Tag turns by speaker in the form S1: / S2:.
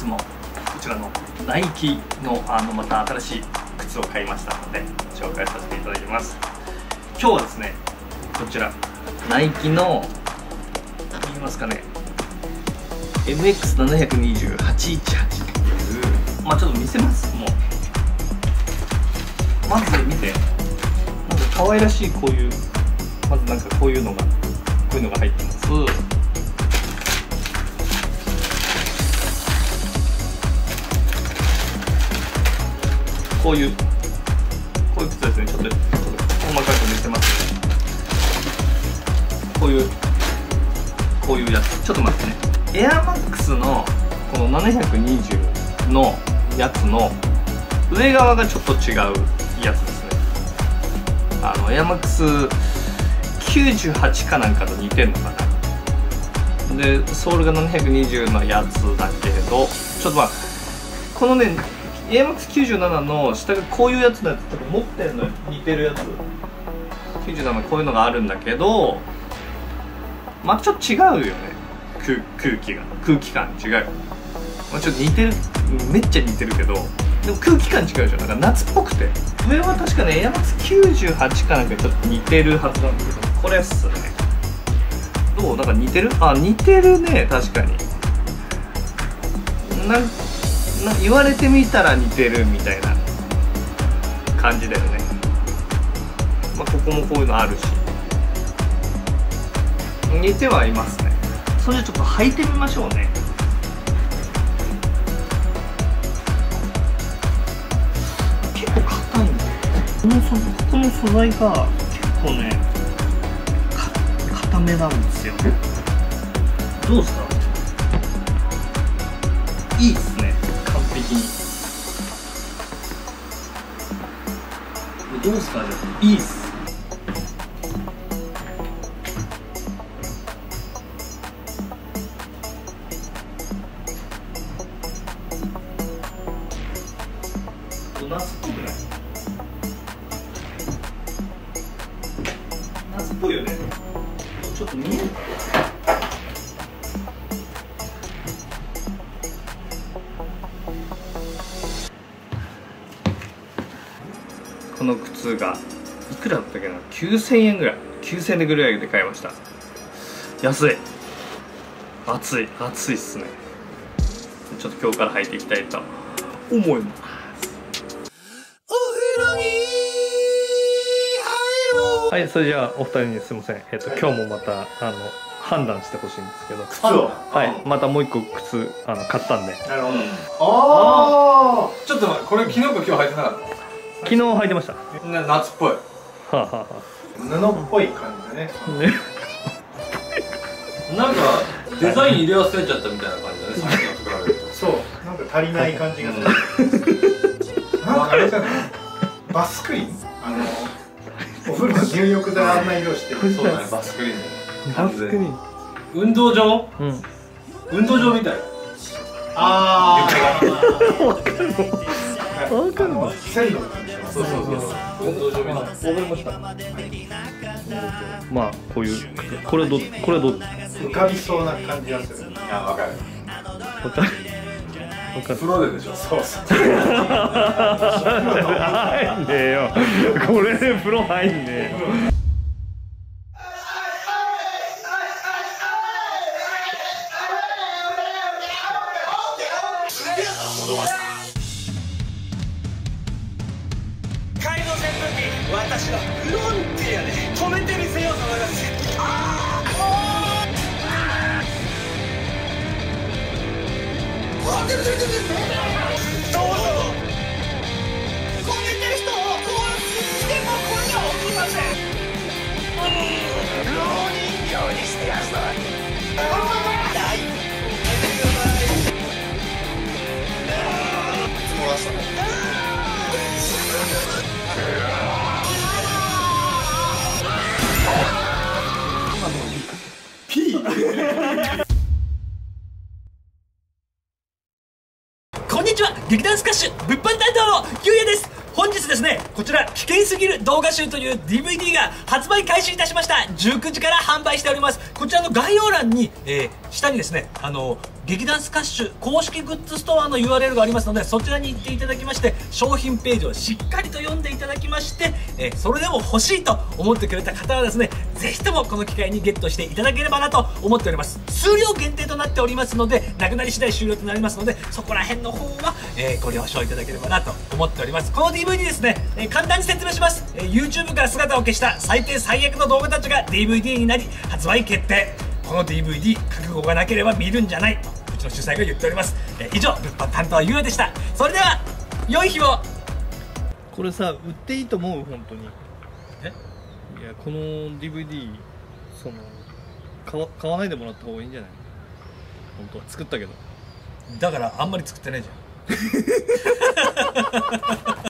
S1: つもこちらのナイキのまた新しい靴を買いましたので紹介させていただきます。今日はですね、こちらナイキの見えますかね、 MX720-818 っていう、ちょっと見せます。もうまず見て、なんか可愛らしいこういう、まずなんかこういうのが入ってます。こういう靴ですね。ちょっと細かく見せますね。こういうやつ。ちょっと待ってね。エアマックスのこの720のやつの上側がちょっと違うやつですね。エアマックス98かなんかと似てんのかな。でソールが720のやつだけど、ちょっとこのね AMAX97 の下がこういうやつだって、持ってるの似てるやつ97、こういうのがあるんだけど、またちょっと違うよね。空気感違う。ちょっと似てる、めっちゃ似てるけど、でも空気感違うでしょ。なんか夏っぽくて、上は確かね AMAX98 かなんかちょっと似てるはずなんだけど、これっすね。どう？なんか似てる？似てるね、確かに。言われてみたら似てるみたいな感じだよね。ここもこういうのあるし、似てはいますね。それじゃちょっと履いてみましょうね。結構硬いんだよ。この素材が結構ね硬めなんですよ。どうですか？いいっすね、完璧に。どうですか？じゃあいいっす。夏っぽくない？夏っぽいよね。ちょっと見えるかな。この靴がいくらだったっけな、9000円ぐらい、9000円ぐらいで買いました。安い。暑いっすね。ちょっと今日から履いていきたいと思います。はい、それじゃあお二人にすみません、今日もまた判断してほしいんですけど、
S2: 靴を、
S1: はい、またもう一個靴買ったんで。
S2: なるほど。ああ、ちょっと待って、これ昨日か今日履いてなかった？
S1: 昨日履いてました。
S2: 夏っぽい。
S1: はあ、はあはあ、
S2: 布っぽい感じだね。
S3: なんかデザイン入れ忘れちゃったみたいな感じだね。さっきのと比べると。
S2: そう、なんか足りない感じがする。なんかあれじゃない？バスクリーン？お風呂入浴剤あんな色してる。
S3: そうだね、バスクリーンだね。
S1: バスクリーン。
S3: 運動場？運動場みたい。
S2: ああ。
S1: わかるの？
S2: 線路の感じ。
S3: そう。運動場みたい。
S1: わかりました。こういうこれはど
S2: 浮かびそうな感じがする。
S3: いや、わかる。
S1: プ
S3: ロででしょ。
S2: そう。
S1: 入んねえよ。これで風呂入んねえよ。
S4: 街道扇風機、私はフロンティアで止めてみせようと思います。どうぞ。止めてる人をこうしてもこれは起きません。蝋人形にしてやるぞ。漏らしたね。
S5: こんにちは、劇団スカッシュ物販担当のゆうやです。本日ですね、こちら危険すぎる動画集という DVD が発売開始いたしました。19時から販売しております。こちらの概要欄に、下にですね、 劇団スカッシュ公式グッズストアの URL がありますので、そちらに行っていただきまして、商品ページをしっかりと読んでいただきまして、それでも欲しいと思ってくれた方はですね、ぜひともこの機会にゲットしていただければなと思っております。数量限定となっておりますので、なくなり次第終了となりますので、そこら辺の方は、ご了承いただければなと思っております。この DVD ですね、簡単に説明します。YouTube から姿を消した最低最悪の動画たちが DVD になり発売決定。この DVD 覚悟がなければ見るんじゃない、うちの主催が言っております。以上、物販担当ゆうやでした。それでは良い日を。
S1: これさ、売っていいと思う？本当に。
S5: え？
S1: いや、この DVD その買わないでもらった方がいいんじゃない？本当は作ったけど。
S5: だからあんまり作ってないじゃん。